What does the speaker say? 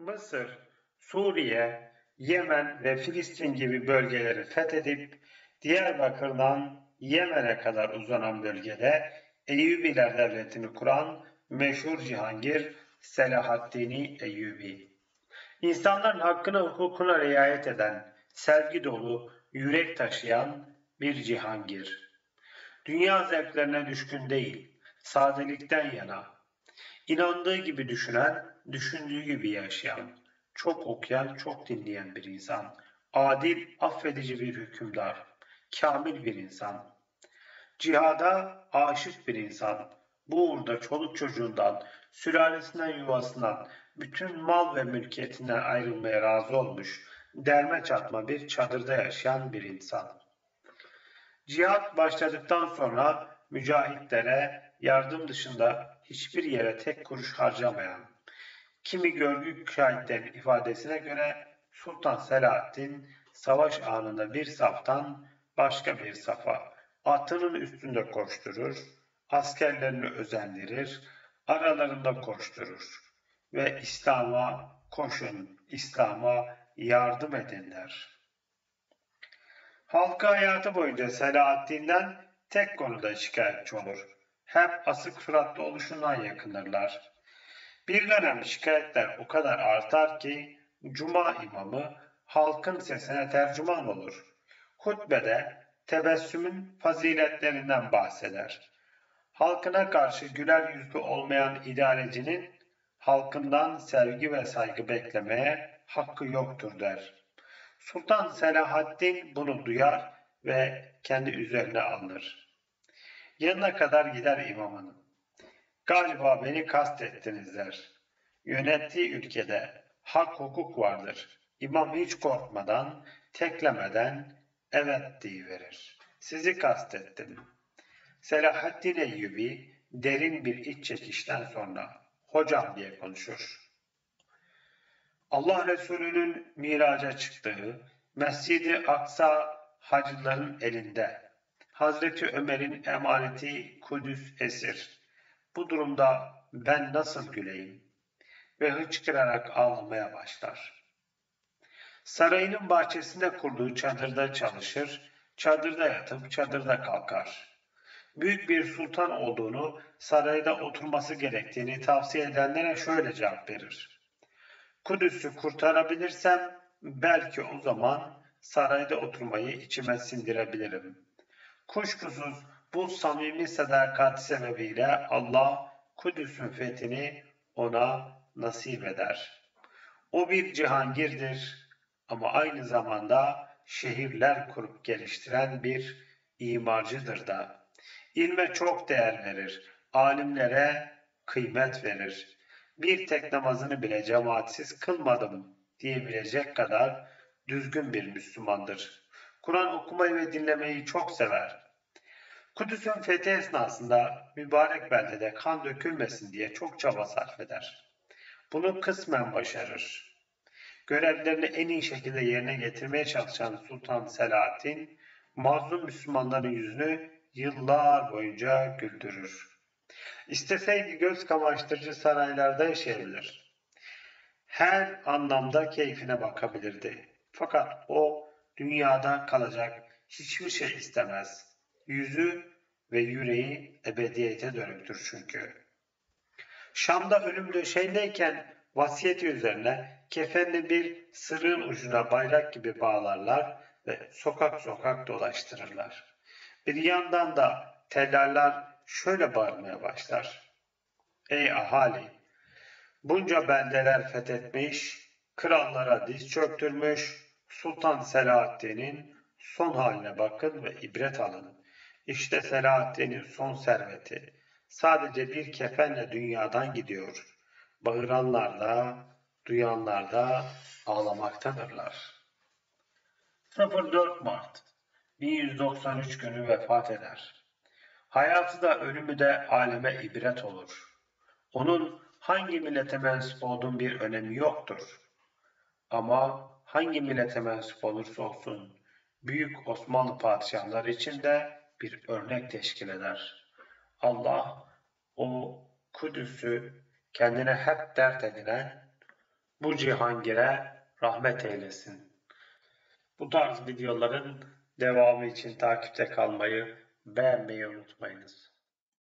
Mısır, Suriye, Yemen ve Filistin gibi bölgeleri fethedip Diyarbakır'dan Yemen'e kadar uzanan bölgede Eyyubiler Devleti'ni kuran meşhur Cihangir Selahaddin Eyyubi. İnsanların hakkına hukukuna riayet eden, sevgi dolu, yürek taşıyan bir Cihangir. Dünya zevklerine düşkün değil, sadelikten yana, İnandığı gibi düşünen, düşündüğü gibi yaşayan, çok okuyan, çok dinleyen bir insan, adil, affedici bir hükümdar, kamil bir insan, cihada aşık bir insan, bu uğurda çoluk çocuğundan, sülalesinden yuvasından, bütün mal ve mülkiyetinden ayrılmaya razı olmuş, derme çatma bir çadırda yaşayan bir insan. Cihat başladıktan sonra mücahitlere yardım dışında hiçbir yere tek kuruş harcamayan, kimi görgü şahitlerin ifadesine göre Sultan Selahaddin savaş anında bir saftan başka bir safa atının üstünde koşturur, askerlerini özendirir, aralarında koşturur ve İslam'a koşun, İslam'a yardım edin der. Halkı hayatı boyunca Selahaddin'den tek konuda şikayetçi olur. Hep asık suratlı oluşundan yakınırlar. Bir dönem şikayetler o kadar artar ki Cuma imamı halkın sesine tercüman olur. Hutbede tebessümün faziletlerinden bahseder. Halkına karşı güler yüzlü olmayan idarecinin halkından sevgi ve saygı beklemeye hakkı yoktur der. Sultan Selahaddin bunu duyar ve kendi üzerine alır. Yanına kadar gider imamının. Galiba beni kastettiniz der. Yönettiği ülkede hak hukuk vardır. İmam hiç korkmadan, teklemeden evet deyiverir. Sizi kastettim. Selahaddin Eyyubi derin bir iç çekişten sonra hocam diye konuşur. Allah Resulü'nün miraca çıktığı, Mescid-i Aksa hacıların elinde, Hazreti Ömer'in emaneti Kudüs esir. Bu durumda ben nasıl güleyim? Ve hıçkırarak ağlamaya başlar. Sarayının bahçesinde kurduğu çadırda çalışır, çadırda yatıp çadırda kalkar. Büyük bir sultan olduğunu, sarayda oturması gerektiğini tavsiye edenlere şöyle cevap verir. Kudüs'ü kurtarabilirsem belki o zaman sarayda oturmayı içime sindirebilirim. Kuşkusuz bu samimi sadakat sebebiyle Allah Kudüs'ün fethini ona nasip eder. O bir cihangirdir ama aynı zamanda şehirler kurup geliştiren bir imarcıdır da. İlme çok değer verir, alimlere kıymet verir. Bir tek namazını bile cemaatsiz kılmadım diyebilecek kadar düzgün bir Müslümandır. Kur'an okumayı ve dinlemeyi çok sever. Kudüs'ün fethi esnasında mübarek beldede kan dökülmesin diye çok çaba sarf eder. Bunu kısmen başarır. Görevlerini en iyi şekilde yerine getirmeye çalışan Sultan Selahaddin, mazlum Müslümanların yüzünü yıllar boyunca güldürür. İsteseydi göz kamaştırıcı saraylarda yaşayabilir. Her anlamda keyfine bakabilirdi. Fakat o dünyada kalacak hiçbir şey istemez. Yüzü ve yüreği ebediyete dönüktür çünkü. Şam'da ölüm döşeğindeyken vasiyeti üzerine kefenli bir sırığın ucuna bayrak gibi bağlarlar ve sokak sokak dolaştırırlar. Bir yandan da tellallar şöyle bağırmaya başlar. Ey ahali! Bunca beldeler fethetmiş, krallara diz çöktürmüş, Sultan Selahaddin'in son haline bakın ve ibret alın. İşte Selahaddin'in son serveti. Sadece bir kefenle dünyadan gidiyor. Bağıranlar da, duyanlar da ağlamaktadırlar. 04 Mart 1193 günü vefat eder. Hayatı da ölümü de aleme ibret olur. Onun hangi millete mensup olduğun bir önemi yoktur. Ama hangi millete mensup olursa olsun büyük Osmanlı padişahları için de bir örnek teşkil eder. Allah o Kudüs'ü kendine hep dert edinen, bu Cihangir'e rahmet eylesin. Bu tarz videoların devamı için takipte kalmayı, beğenmeyi unutmayınız.